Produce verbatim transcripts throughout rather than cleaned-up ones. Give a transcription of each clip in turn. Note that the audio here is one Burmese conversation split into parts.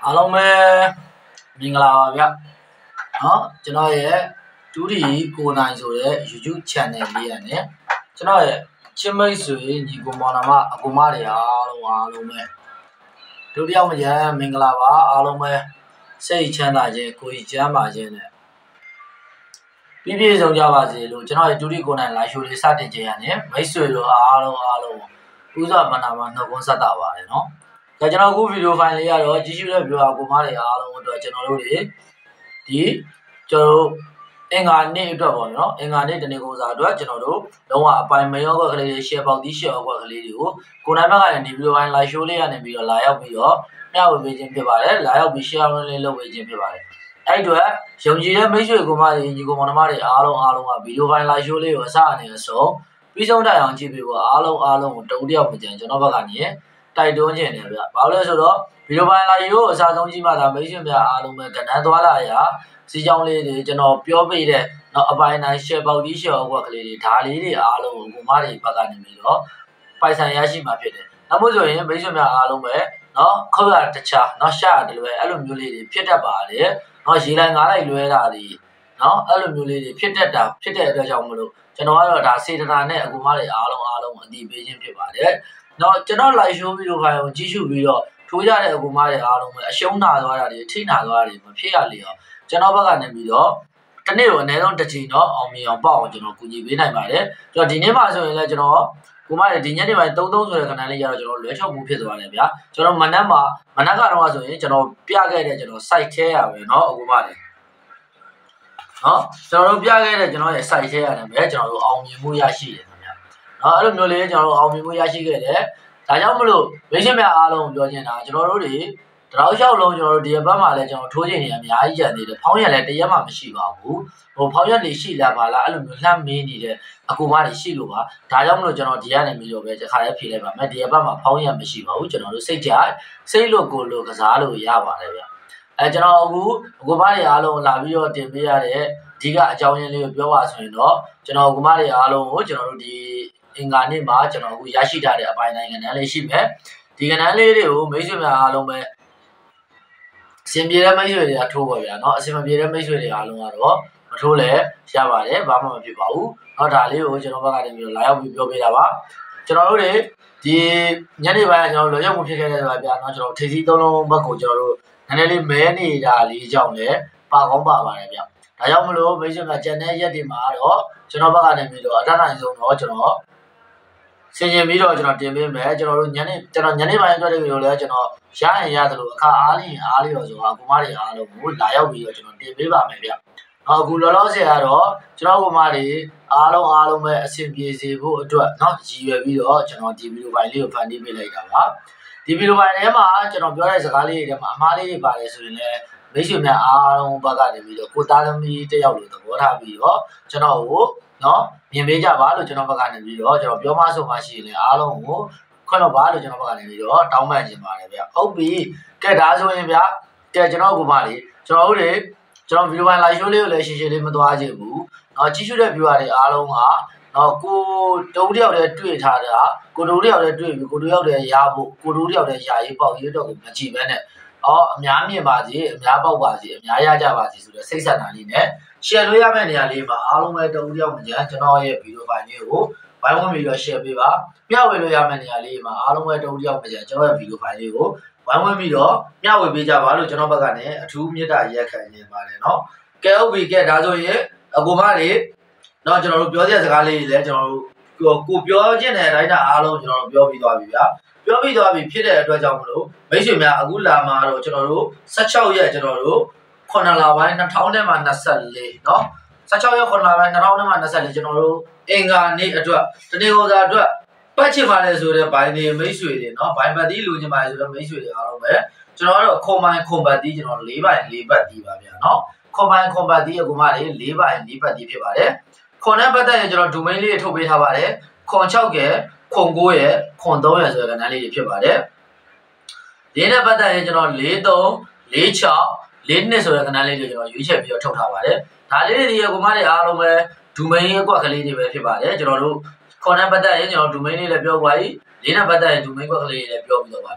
အားလုံးပဲမင်္ဂလာပါဗျနော်ကျွန်တော်ရဲ့ဒူဒီကိုနိုင်ဆိုတဲ့ YouTube channel လေးရနဲ့ကျွန်တော်ရဲ့ချင်းမိတ်ဆွေညီကိုမောင်နှမအကူမတွေအားလုံးအားလုံးပဲဒုတိယမကျန်မင်္ဂလာပါအားလုံးပဲစိတ်ချမ်းသာခြင်းကိုယ်ကြီးချမ်းသာခြင်းနဲ့ပြည့်ပြည့်စုံကြပါစေလို့ကျွန်တော်ရဲ့ဒူဒီကိုနိုင်လာရှိုးလေးစတင်ခြင်းရနဲ့မိတ်ဆွေတို့အားလုံးအားလုံးဥစွာမနာမနှုတ်ခွန်းဆက်တာပါတယ်နော်ဒါကျွန်တော်အခုဗီဒီယိုဖိုင်လေးရတော့ကြည့်ရှုတဲ့ဗီဒီယိုအကူမတွေအားလုံးအတွက်ကျွန်တော်တို့တွေဒီကျွန်တော်တို့အင်္ဂါနေ့အတွက်ပေါ့နော်အင်္ဂါနေ့တနေ့ကိုစားအတွက်ကျွန်တော်တို့လုံးဝအပိုင်မရောကလေးတွေ share ပေါက်သီး share ပေါက်ကလေးတွေကိုကိုနိုင်ဘက်ကနေဒီဗီဒီယိုဖိုင် live show လေးရနေပြီးတော့လာရောက်ပြီးတော့မျှဝေပေးခြင်းဖြစ်ပါတယ်လာရောက်ပြီး share လေးလုပ်ပေးခြင်းဖြစ်ပါတယ်အဲ့အတွက်ယုံကြည်တဲ့မိတ်ဆွေကူမတွေညီကိုမောင်နှမတွေအားလုံးအားလုံးကဗီဒီယိုဖိုင် live show လေးကိုအစအနေနဲ့ဆုံးပြီးဆုံးတိုင်အောင်ကြည့်ပြီးတော့အားလုံးအားလုံးကိုတုံ့တယောက်မကြံကျွန်တော်ဘက်ကနေတိုက်တွန်းခြင်းတယ်ဗျ။ဘာလို့လဲဆိုတော့ဗီဒီယိုဖိုင်လာရိုးအစားဆုံးကြည့်မှသာမိတ်ဆွေများအားလုံးပဲကဏ္ဍသွားလာရာစီကြောင်းလေးတွေကျွန်တော်ပြောပြတဲ့နောက်အပိုင်းတိုင်း share ပေါက်ဒီ share အောက်ကလေးတွေဒါလေးတွေအားလုံးကိုကိုမတွေဘက်ကနေပြီးတော့ပိုင်ဆိုင်ရရှိမှာဖြစ်တယ်။နောက်မို့ဆိုရင်မိတ်ဆွေများအားလုံးပဲနော်ခောက်ရတခြားနော်ရှာတယ်လို့ပဲအဲ့လိုမျိုးလေးတွေဖြစ်တတ်ပါတယ်။နော်ရေလိုက်ငါးလိုက်လွဲတာတွေနော်အဲ့လိုမျိုးလေးတွေဖြစ်တတ်တာဖြစ်တဲ့အတွက်ကြောင့်မလို့ကျွန်တော်ကတော့ဒါစေတနာနဲ့အကူမတွေအားလုံးအားလုံးအတည်ပေးခြင်းဖြစ်ပါတယ်။နော်ကျွန်တော် live show ဗီဒီယိုဖိုင်ကိုကြည့်ရှုပြီးတော့ထိုးကြတဲ့အကူမတွေအားလုံးပဲအရှုံးနာသွားတာတွေထိနာသွားတာတွေမဖြစ်ရလေအောင်ကျွန်တော်ဘက်ကနေပြီးတော့တနေ့တော့အနည်းဆုံးတစ်ချိန်တော့အောင်မြင်အောင်ပေါ့အောင်ကျွန်တော်ကူညီပေးနိုင်ပါတယ်။ကျွန်တော်ဒီနေ့မှဆိုရင်လည်းကျွန်တော်ကူမတွေဒီညနေပိုင်းသုံးသုံးဆိုတဲ့ခဏလေးရတော့ကျွန်တော်လွဲချောက်မှုဖြစ်သွားတယ်ဗျာ။ကျွန်တော်မနက်မှာမနက်ကတော့ဆိုရင်ကျွန်တော်ပြခဲ့တဲ့ကျွန်တော် site ထဲရပဲเนาะအကူမတွေနော်ကျွန်တော်တို့ပြခဲ့တဲ့ကျွန်တော်ရဲ့ site ထဲရတယ်ပဲကျွန်တော်တို့အောင်မြင်မှုရရှိတယ်ခင်ဗျာနော်အဲ့လိုမျိုးလေးကျွန်တော်တို့အောင်မြင်မှုရရှိခဲ့တယ်ဒါကြောင့်မလို့မိတ်ဆွေများအားလုံးပြောချင်တာကျွန်တော်တို့တွေတရောက်လျှောက်လုံးကျွန်တော်တို့ဒီဘက်မှာလည်းကျွန်တော်ထိုးချင်နေအများကြီးကြံနေတယ်ဖောင်းရလည်းတရက်မှမရှိပါဘူးဟိုဖောင်းရနေရှိလာပါလားအဲ့လိုမျိုးလှမ်းမင်းနေတဲ့အကူမတွေရှိလို့ပါဒါကြောင့်မလို့ကျွန်တော်ဒီကနေပြီးတော့ပဲတစ်ခါလေးဖြေလိုက်ပါမယ်ဒီဘက်မှာဖောင်းရမရှိပါဘူးကျွန်တော်တို့စိတ်ကြစိတ်လို့ကိုယ်လို့ကစားလို့ရပါတယ်ဗျအဲကျွန်တော်အခုအကူမတွေအားလုံးလာပြီးတော့တင်ပေးရတဲ့အဓိကအကြောင်းရင်းလေးကိုပြောပါဆိုရင်တော့ကျွန်တော်အကူမတွေအားလုံးကိုကျွန်တော်တို့ဒီအင်္ဂါနေ့မှာကျွန်တော်အခုရရှိထားတဲ့အပိုင်းတိုင်းကဏ္ဍလေးရှိမယ်ဒီကဏ္ဍလေးတွေကိုမိတ်ဆွေများအားလုံးပဲအဆင်ပြေတဲ့မိတ်ဆွေတွေကထိုးပါဗျာเนาะအဆင်မပြေတဲ့မိတ်ဆွေတွေအားလုံးကတော့မထိုးလဲရပါတယ်ဘာမှမဖြစ်ပါဘူးเนาะဒါလေးကိုကျွန်တော်ဘက်ကနေပြီးတော့လာရောက်ပြီးပြောပေးတာပါကျွန်တော်တို့တွေဒီညနေပိုင်းကျွန်တော်လွယ်ရောက်မှုဖြစ်ခဲ့တဲ့ဆိုတာဗျာเนาะကျွန်တော်ထိစီသုံးလုံးဘက်ကိုကျွန်တော်တို့နည်းနည်းလေးမဲနေတာလေးကြောင့်လည်းပါကောင်းပါပါတယ်ဗျာဒါကြောင့်မလို့မိတ်ဆွေများကျန်တဲ့ရက်တွေမှာတော့ကျွန်တော်ဘက်ကနေပြီးတော့အထက်နိုင်ဆုံးတော့ကျွန်တော်ဆင်ကျင်ပြီးတော့ကျွန်တော်တင်ပေးမယ်ကျွန်တော်တို့ညနေကျွန်တော်ညနေပိုင်းအတွက်တွေကိုလည်းကျွန်တော်ရရင်ရတယ်လို့အခါအားလျင်အားလျော်ဆိုတာအကူမတွေအားလုံးကိုလာရောက်ပြီးတော့ကျွန်တော်တင်ပေးပါမယ်ဗျ။နောက်အခုလောလောဆယ်ကတော့ကျွန်တော်အကူမတွေအားလုံးအားလုံးပဲအဆင်ပြေစေဖို့အတွက်เนาะရည်ရွယ်ပြီးတော့ကျွန်တော်ဒီဗီဒီယိုဖိုင်လေးကိုဖန်တီးပေးလိုက်တာပါ။ဒီဗီဒီယိုဖိုင်ထဲမှာကျွန်တော်ပြောတဲ့စကားလေးတွေထဲမှာအမှားလေးတွေပါတယ်ဆိုရင်လည်းမိတ်ဆွေများအားလုံးဘက်ကနေပြီးတော့ကိုသားသမီးတယောက်လိုသဘောထားပြီးတော့ကျွန်တော်ကိုနော်မြင်ပေးကြပါလို့ကျွန်တော်ဘက်ကနေပြီးတော့ကျွန်တော်ပြောမှဆိုမှရှိရင်လည်းအားလုံးကိုခွင့်တော့ပါလို့ကျွန်တော်ဘက်ကနေပြီးတော့တောင်းပန်ခြင်းပါတယ်ဗျဟုတ်ပြီကဲဒါဆိုရင်ဗျကဲကျွန်တော်ကူမလေးကျွန်တော်တို့တွေကျွန်တော်ဗီဒီယိုဖိုင် live show လေးကိုလည်းရှင်းရှင်းလေးမသွားချင်ဘူးနော်ကြည့်ရှုတဲ့ viewer တွေအားလုံးကနော်ကိုတူတယောက်တည်းတွေ့ထားတာကိုတူတယောက်တည်းတွေ့ပြီးကိုတူတယောက်တည်းရဖို့ကိုတူတယောက်တည်းယာရေးပေါက်ရေးတော့ကိုမကြည့်ဘဲနဲ့အော်အများမြင်ပါစေအများပေါက်ပါစေအများရကြပါစေဆိုတဲ့စိတ်ဆက်တာလေးနဲ့ share လို့ရမယ့်နေရာလေးမှာအားလုံးပဲတူတယောက်မကြမ်းကျွန်တော်ရဲ့ဗီဒီယိုဖိုင်လေးကိုဝိုင်းဝန်းပြီးတော့ share ပေးပါမျှဝေလို့ရမယ့်နေရာလေးမှာအားလုံးပဲတူတယောက်မကြမ်းကျွန်တော်ရဲ့ဗီဒီယိုဖိုင်လေးကိုဝိုင်းဝန်းပြီးတော့မျှဝေပေးကြပါလို့ကျွန်တော်ဘက်ကနေအထူးမေတ္တာရက်ခံနေပါတယ်เนาะကဲဟုတ်ပြီကဲဒါဆိုရင်အကူမတွေเนาะကျွန်တော်တို့ပြောတဲ့စကားလေးတွေလည်းကျွန်တော်တို့ကိုပြောခြင်းတဲ့အတိုင်းအားလုံးကျွန်တော်တို့ပြောပြီးသွားပြီဗျာပြောပြီးသွားပြီဖြစ်တဲ့အတွက်ကြောင့်မလို့မိတ်ဆွေများအခုလာမှာတော့ကျွန်တော်တို့၁၆ရက်ကျွန်တော်တို့ခုနှစ်လပိုင်း၂၀၂၄เนาะ၁၆ရက်ခုနှစ်လပိုင်း၂၀၂၄ကျွန်တော်တို့အင်္ဂါနေ့အတွက်တနေ့ကိုစားအတွက်ပတ်ချင်ပါလေဆိုတဲ့ဘိုင်းတွေမိတ်ဆွေတွေเนาะဘိုင်းပတ်တီးလူချင်ပါလေဆိုတဲ့မိတ်ဆွေတွေအားလုံးပဲကျွန်တော်တို့ခွန်ပိုင်းခွန်ပတ်တီးကျွန်တော်၄ဘိုင်း၄ပတ်တီးပါဗျာเนาะခွန်ပိုင်းခွန်ပတ်တီးအကူမလေး၄ဘိုင်း၄ပတ်တီးဖြစ်ပါတယ်ခွန်နဲ့ပတ်သက်ရင်ကျွန်တော်ဒိုမိန်းလေးထုတ်ပေးထားပါတယ်ခွန်၆ကဲခွန်၉ရဲ့ခွန်၃ရဲ့ဆိုတဲ့ကဏ္ဍလေးတွေဖြစ်ပါတယ်။လေးနဲ့ပတ်သက်ရင်ကျွန်တော်၄၃၄၆၄နှစ်ဆိုတဲ့ကဏ္ဍလေးတွေကျွန်တော်ရွေးချယ်ပြီးတော့ထုတ်ထားပါတယ်။ဒါလေးတွေရဲ့ကွန်မတွေအားလုံးပဲဒူမိန်းအကွက်ကလေးတွေပဲဖြစ်ပါတယ်။ကျွန်တော်တို့ခွန်နဲ့ပတ်သက်ရင်ကျွန်တော်ဒူမိန်းလေးလည်းပြောပါပြီ။လေးနဲ့ပတ်သက်ရင်ဒူမိန်းကွက်ကလေးတွေလည်းပြောပြီးတော့ပါပြီ။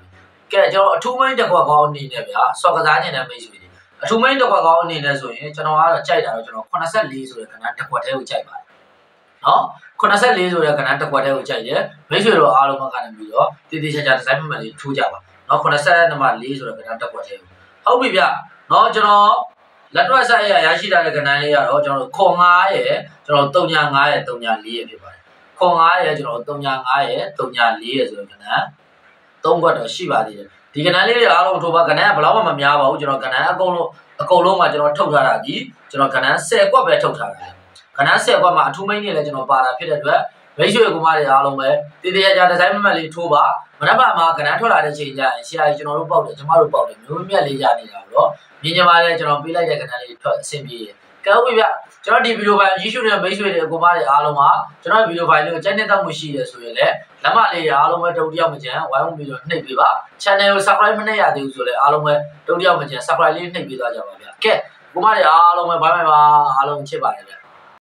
ကဲကျွန်တော်အထူးမင်းတစ်ခွက်ကောင်းအနေနဲ့ဗျာစော်ကစားနေတဲ့မိတ်ဆွေတွေအထူးမင်းတစ်ခွက်ကောင်းအနေနဲ့ဆိုရင်ကျွန်တော်ကတော့ကြိုက်တာတော့ကျွန်တော်eighty-fourဆိုတဲ့ကဏ္ဍတစ်ခွက်တည်းကိုကြိုက်ပါတယ်နော်eighty-fourဆိုတဲ့ကဏ္ဍတစ်ခွက်တည်းကိုကြိုက်တယ်မိတ်ဆွေတို့အားလုံးမကနေပြီးတော့တည်တည်ချာချာဒီဇိုင်းမှတ်မှတ်လေးထိုးကြပါနော်eighty-fourဆိုတဲ့ကဏ္ဍတစ်ခွက်တည်းဟုတ်ပြီဗျနော်ကျွန်တော်လက်တွက်ဆက်ရရရှိထားတဲ့ကဏ္ဍလေးကတော့ကျွန်တော်ခွန်fiveရယ်ကျွန်တော်three fiveရယ်three fourရယ်ဖြစ်ပါတယ်ခွန်fiveရယ်ကျွန်တော်three fiveရယ်three fourရယ်ဆိုတဲ့ကဏ္ဍသုံးခွက်တော့ရှိပါသေးတယ်ဒီကဏ္ဍလေးတွေအားလုံးထိုးပါကဏ္ဍကဘယ်တော့မှမများပါဘူးကျွန်တော်ကဏ္ဍအကုန်လုံးအကုန်လုံးမှာကျွန်တော်ထုတ်ထားတာဒီကျွန်တော်ကဏ္ဍtenခွက်ပဲထုတ်ထားတာကဏ္ဍtenခွက်မှာအထူးမိန်းနေလဲကျွန်တော်ပါတာဖြစ်တဲ့အတွက်မိတ်ဆွေကူမတွေအားလုံးပဲတည်တည်ကြကြဒီဇိုင်းမမတ်လေးထိုးပါမနက်ဖြန်မှာကဏ္ဍထွက်လာတဲ့ချိန်ကျရင်ဆရာကြီးကျွန်တော်တို့ပေါက်တယ်ကျမတို့ပေါက်တယ်မျိုးမြတ်လေးရနေတာတော့မြင်ကြပါလေကျွန်တော်ပေးလိုက်တဲ့ကဏ္ဍလေးထွက်အဆင်ပြေတယ်ကဲဟုတ်ပြီဗျကျွန်တော်ဒီဗီဒီယိုဖိုင်ရေးရှုတဲ့မိတ်ဆွေတွေကူမတွေအားလုံးမှာကျွန်တော်ဗီဒီယိုဖိုင်လေးကိုကြိုက်နေတဲ့မှုရှိတယ်ဆိုရင်လည်းလက်မလေးအားလုံးပဲတုံတယောက်မကြမ်းဝိုင်းဝန်းပြီးတော့နှိပ်ပေးပါ channel ကို subscribe မနှိပ်ရသေးဘူးဆိုလည်းအားလုံးပဲတုံတယောက်မကြမ်း subscribe လေးနှိပ်ပေးသွားကြပါဗျကဲကူမတွေအားလုံးပဲဘိုင်းဘိုင်းပါအားလုံးချစ်ပါတယ်ဗျ